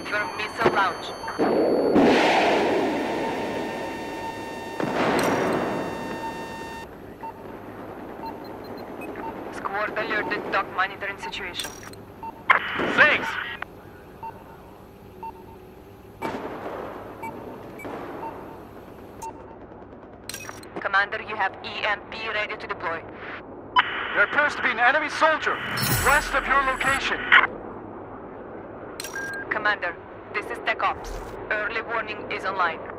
Confirm missile launch. Squad alerted, dock monitoring situation. Thanks! Commander, you have EMP ready to deploy. There appears to be an enemy soldier west of your location. Commander, this is Tech Ops. Early warning is online.